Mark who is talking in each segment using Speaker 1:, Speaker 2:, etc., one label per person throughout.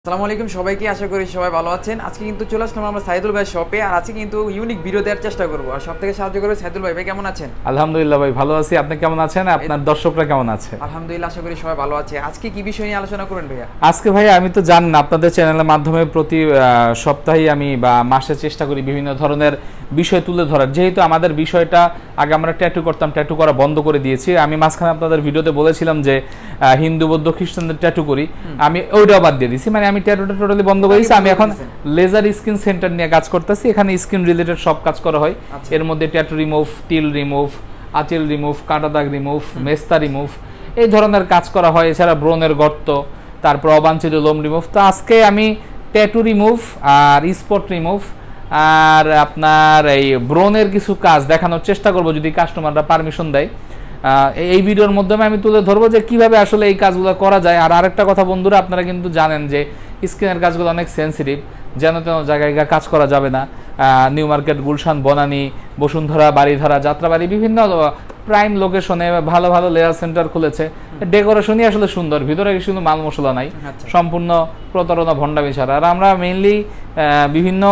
Speaker 1: আসসালামু আলাইকুম সবাইকে, আশা করি সবাই ভালো আছেন। আজকে কিন্তু চলে আসলাম আমরা সাইদুল ভাই শপে, আর আজকে কিন্তু ইউনিক ভিডিও দেওয়ার চেষ্টা করবো, আর সব থেকে সাহায্য করবে সাইদুল ভাই। ভাই কেমন আছেন?
Speaker 2: আলহামদুলিল্লাহ ভাই, ভালো আছি। আপনি কেমন আছেন? আপনার দর্শকরা কেমন আছে?
Speaker 1: আলহামদুলিল্লাহ, আশা করি সবাই ভালো আছে। আজকে কি বিষয় নিয়ে আলোচনা করবেন ভাইয়া?
Speaker 2: আজকে ভাই আমি তো জানেন আপনাদের চ্যানেলের মাধ্যমে প্রতি সপ্তাহে আমি বা মাসে চেষ্টা করি বিভিন্ন ধরনের বিষয় তুলে ধরার। যেহেতু আমাদের বিষয়টা আগে আমরা ট্যাটু করতাম, ট্যাটু করা বন্ধ করে দিয়েছি। আমি মাঝখানে আপনাদের ভিডিওতে বলেছিলাম যে হিন্দু বৌদ্ধ খ্রিস্টানদের ট্যাটু করি, আমি ওইটাও বাদ দিয়ে দিয়েছি। মানে আমি ট্যাটুটা টোটালি বন্ধ করে দিয়েছি। আমি এখন লেজার স্কিন সেন্টার নিয়ে কাজ করতেছি। এখানে স্কিন রিলেটেড সব কাজ করা হয়। এর মধ্যে ট্যাটু রিমুভ, টিল রিমুভ, আঁচিল রিমুভ, কাটা দাগ রিমুভ, মেস্তা রিমুভ, এই ধরনের কাজ করা হয়। এছাড়া ব্রণের গর্ত, তারপর অবাঞ্ছিত লোম রিমুভ। তো আজকে আমি ট্যাটু রিমুভ আর স্পট রিমুভ আর আপনার এই ব্রণের কিছু কাজ দেখানোর চেষ্টা করব, যদি কাস্টমাররা পারমিশন দেয়। এই ভিডিওর মাধ্যমে আমি তুলে ধরবো যে কিভাবে আসলে এই কাজগুলো করা যায়। আর আরেকটা কথা বন্ধুরা, আপনারা কিন্তু জানেন যে স্কিনের কাজগুলো অনেক সেন্সিটিভ, যেন তেন জায়গায় কাজ করা যাবে না। নিউ মার্কেট, গুলশান, বনানী, বসুন্ধরা, বাড়িধারা, যাত্রাবাড়ি, বিভিন্ন প্রাইম লোকেশনে ভালো ভালো লেয়ার সেন্টার খুলেছে। ডেকোরেশনই আসলে সুন্দর, ভিতরে শুধু মাল মশলা নাই, সম্পূর্ণ প্রতারণা ভণ্ডামি ছাড়া। আর আমরা মেইনলি বিভিন্ন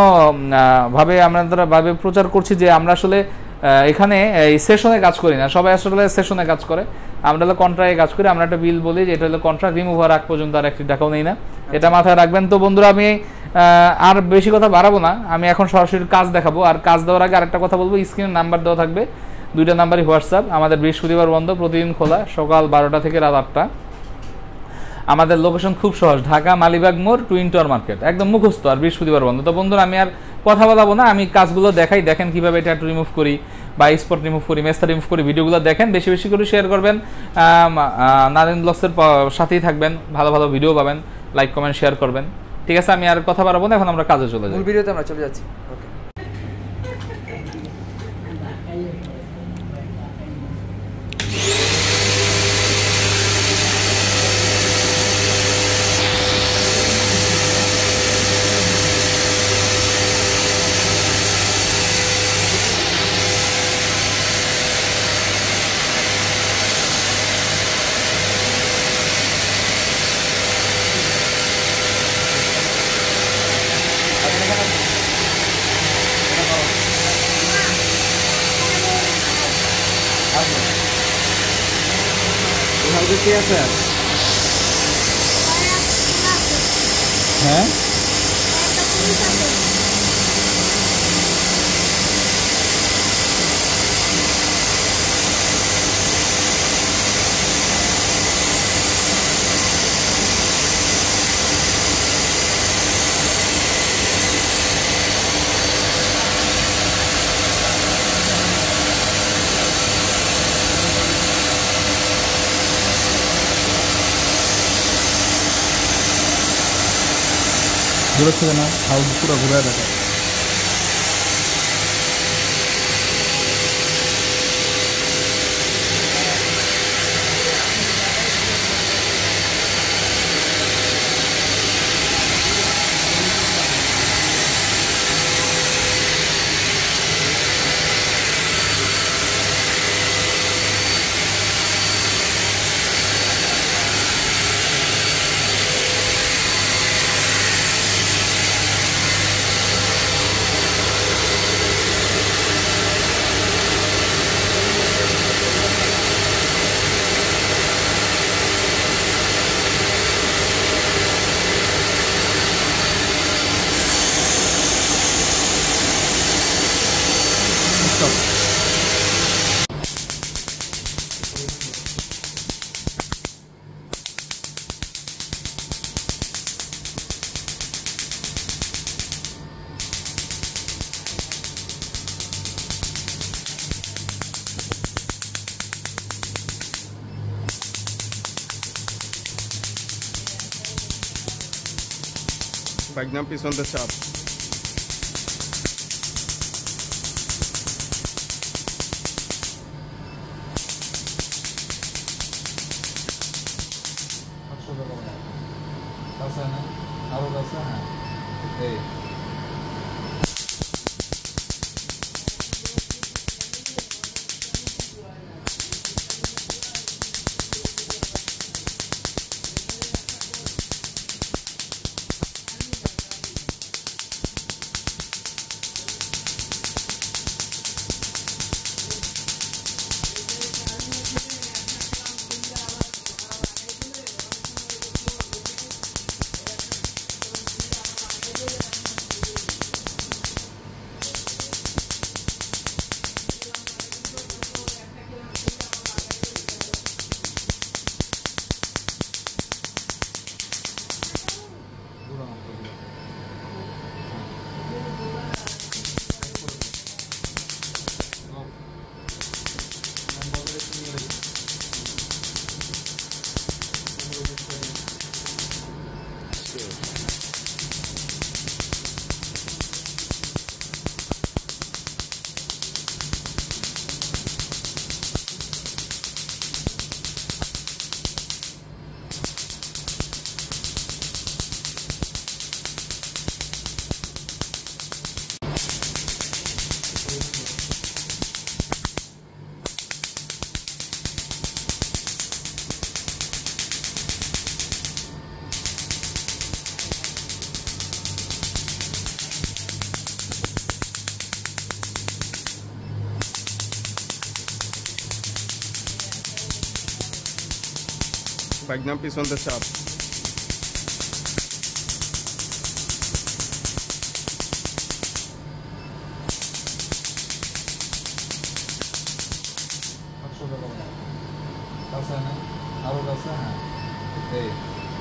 Speaker 2: ভাবে প্রচার করছি যে আমরা আসলে এখানে এই সেশনে কাজ করি না। সবাই আসলে সেশনে কাজ করে, আমরা হলো কন্ট্রাক্টে কাজ করি। আমরা একটা বিল বলি যে এটা হলো কন্ট্রাক্ট, রিমুভ হওয়ার আগ পর্যন্ত আর একটি টাকাও নেই না। এটা মাথায় রাখবেন। তো বন্ধুরা, আমি আর বেশি কথা বাড়াবো না, আমি এখন সরাসরি কাজ দেখাবো। আর কাজ দেওয়ার আগে আরেকটা কথা বলবো, স্ক্রিনে নাম্বার দেওয়া থাকবে, দুইটা নাম্বারই হোয়াটসঅ্যাপ। আমাদের বৃহস্পতিবার বন্ধ, প্রতিদিন খোলা সকাল 12টা থেকে রাত 8টা। আমাদের লোকেশন খুব সহজ, ঢাকা মালিবাগ মোড়, টুইন টাওয়ার মার্কেট, একদম মুখস্থ। আর বৃহস্পতিবার বন্ধ। তো বন্ধুরা, আমি আর কথা বলাবো না, আমি কাজগুলো দেখাই। দেখেন কিভাবে ট্যাটু রিমুভ করি বা স্পট রিমুভ করি, মেস্তা রিমুভ করি। ভিডিওগুলো দেখেন, বেশি বেশি করে শেয়ার করবেন। নারায়ণ ব্লগসের সাথেই থাকবেন, ভালো ভালো ভিডিও পাবেন। লাইক কমেন্ট শেয়ার করবেন। ঠিক আছে, আমি আর কথা বাড়াবো না, এখন আমরা কাজে চলে যাই।
Speaker 1: মূল ভিডিওতে আমরা চলে যাচ্ছি। ওকে। কে আছে?
Speaker 2: হ্যাঁ, দূরে থেকে না, হাউস পুরো ঘুরে দেখা।
Speaker 3: Bagnam piece on the shop. একদম পিছনতে চাপ।
Speaker 2: আরো কাছে, হ্যাঁ এই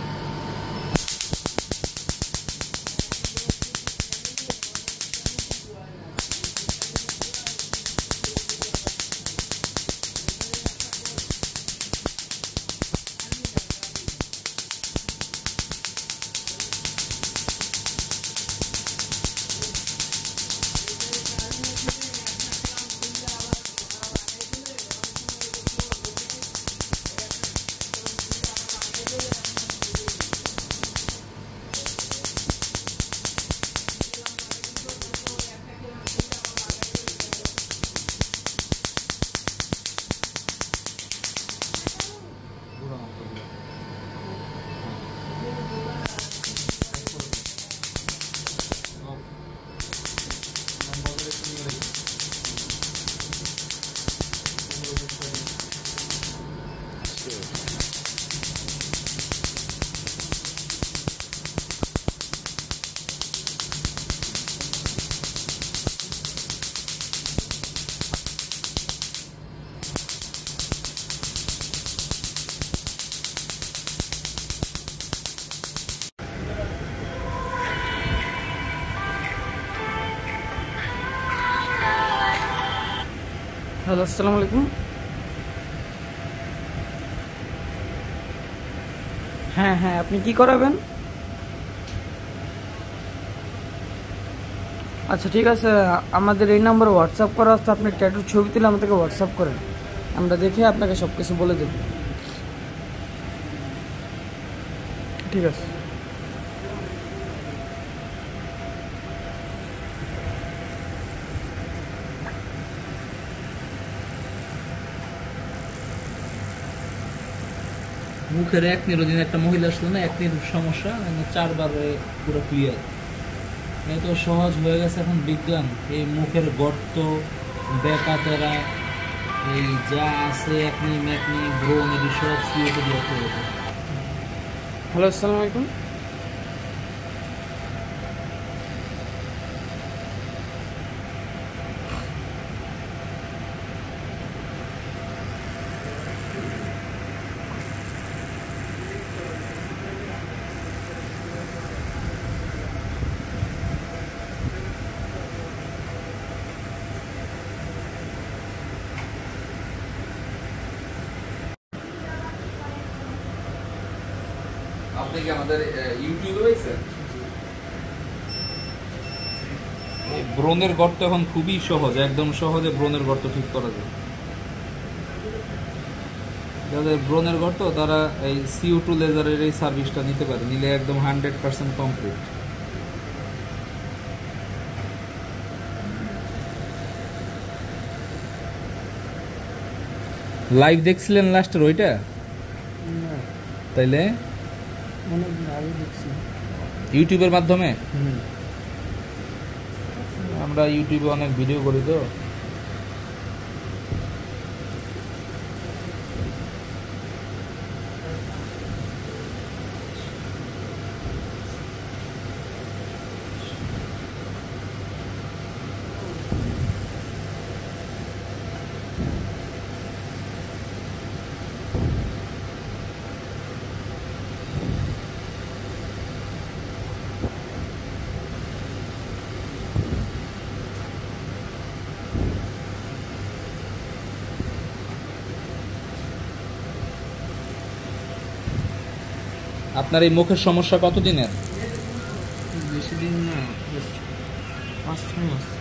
Speaker 4: হ্যালো, আসসালামু আলাইকুম। হ্যাঁ হ্যাঁ, আপনি কি করাবেন? আচ্ছা ঠিক আছে, আমাদের এই নম্বরে হোয়াটসঅ্যাপ করা আছে। আপনি ট্যাটুর ছবি তুলে আমাদেরকে হোয়াটসঅ্যাপ করেন, আমরা দেখে আপনাকে সব কিছু বলে দেব। ঠিক আছে।
Speaker 2: মুখের একনির ওদিন একটা মহিলা আসলো না, একনির সমস্যা 4 বার পুরো ক্লিয়ার। এত সহজ হয়ে গেছে এখন বিজ্ঞান। এই মুখের গর্ত, বেকাতেরা, এই যা আছে একনি ম্যাকনি ব্রোন এটি সব সিওতে দিয়ে হয়েছে।
Speaker 4: হ্যালো, আসসালামু আলাইকুম।
Speaker 2: আপনি কি আমাদের ইউটিউবে পাইছেন? ব্রণের গর্ত এখন খুবই সহজ, একদম সহজে ব্রণের গর্ত ঠিক করা যায়। যাদের ব্রণের গর্ত তারা এই CO2 লেজারের এই সার্ভিসটা নিতে পারে, নিলে একদম 100% কমপ্লিট। লাইভ দেখছিলেন লাস্টের ওইটা? তাইলে ইউটিউবের মাধ্যমে আমরা ইউটিউবে অনেক ভিডিও করি তো। আপনার এই মুখের সমস্যা কতদিনের?
Speaker 4: বেশি দিন না, 5-6 মাস।